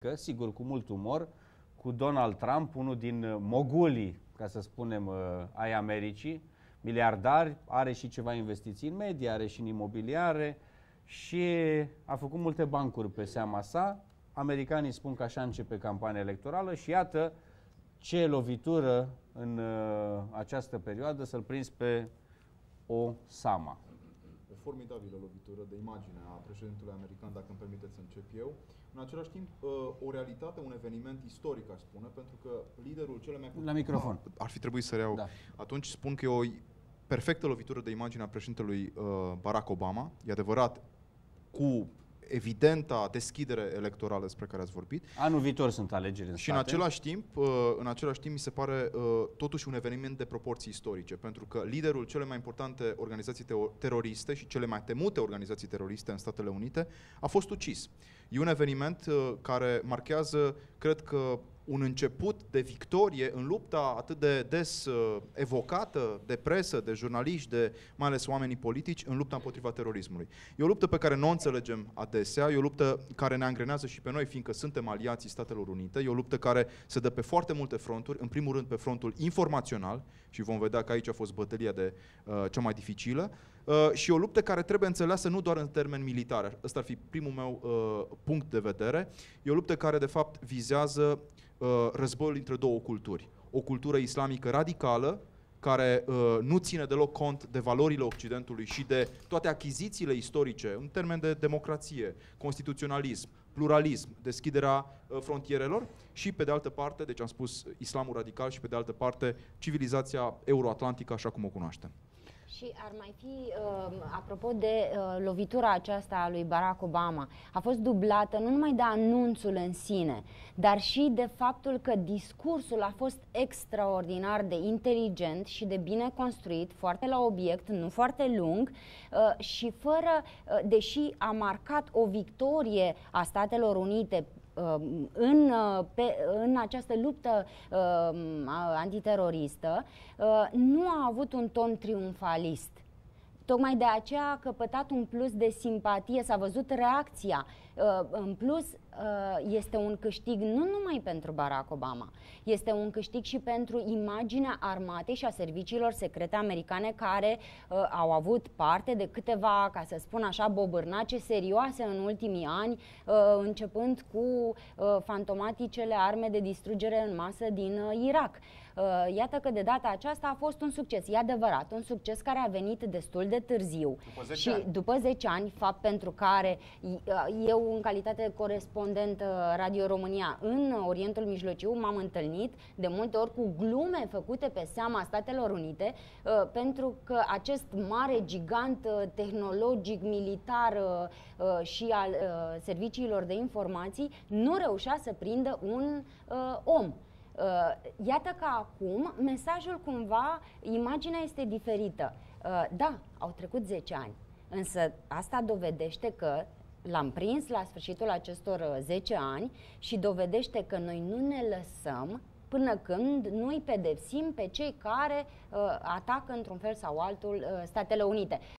politică, sigur cu mult umor, cu Donald Trump, unul din mogulii, ca să spunem, ai Americii, miliardari, are și ceva investiții în media, are și în imobiliare și a făcut multe bancuri pe seama sa. Americanii spun că așa începe campania electorală și iată ce lovitură în această perioadă să-l prinzi pe Osama. O formidabilă lovitură de imagine a președintelui american, dacă îmi permiteți să încep eu. În același timp, o realitate, un eveniment istoric, aș spune, pentru că liderul cel mai... La microfon. Ar fi trebuit să reau. Da. Atunci spun că e o perfectă lovitură de imagine a președintelui Barack Obama. E adevărat, cu evidenta deschidere electorală despre care ați vorbit. Anul viitor sunt alegeri în și state. în același timp mi se pare totuși un eveniment de proporții istorice, pentru că liderul cele mai importante organizații teroriste și cele mai temute organizații teroriste în Statele Unite a fost ucis. E un eveniment care marchează, cred că, un început de victorie în lupta atât de des evocată de presă, de jurnaliști, de mai ales oamenii politici, în lupta împotriva terorismului. E o luptă pe care nu o înțelegem adesea, e o luptă care ne angrenează și pe noi, fiindcă suntem aliații Statelor Unite, e o luptă care se dă pe foarte multe fronturi, în primul rând pe frontul informațional, și vom vedea că aici a fost bătălia cea mai dificilă, și o luptă care trebuie înțeleasă nu doar în termeni militari. Ăsta ar fi primul meu punct de vedere. E o luptă care, de fapt, vizează războiul între două culturi. O cultură islamică radicală, care nu ține deloc cont de valorile Occidentului și de toate achizițiile istorice, în termen de democrație, constituționalism, pluralism, deschiderea frontierelor și, pe de altă parte, deci am spus islamul radical și, pe de altă parte, civilizația euroatlantică așa cum o cunoaștem. Și ar mai fi, apropo de lovitura aceasta a lui Barack Obama, a fost dublată nu numai de anunțul în sine, dar și de faptul că discursul a fost extraordinar de inteligent și de bine construit, foarte la obiect, nu foarte lung, și fără, deși a marcat o victorie a Statelor Unite în această luptă antiteroristă, nu a avut un ton triumfalist. Tocmai de aceea a căpătat un plus de simpatie, s-a văzut reacția. În plus, este un câștig nu numai pentru Barack Obama, este un câștig și pentru imaginea armatei și a serviciilor secrete americane, care au avut parte de câteva, ca să spun așa, bobârnace serioase în ultimii ani, începând cu fantomaticele arme de distrugere în masă din Irak. Iată că de data aceasta a fost un succes. E adevărat, un succes care a venit destul de târziu. După 10 ani, fapt pentru care eu, în calitate de corespondent Radio România în Orientul Mijlociu, m-am întâlnit de multe ori cu glume făcute pe seama Statelor Unite, pentru că acest mare gigant tehnologic, militar și al serviciilor de informații nu reușea să prindă un om. Iată că acum mesajul cumva, imaginea este diferită. Da, au trecut 10 ani, însă asta dovedește că l-am prins la sfârșitul acestor 10 ani și dovedește că noi nu ne lăsăm până când nu îi pedepsim pe cei care atacă într-un fel sau altul Statele Unite.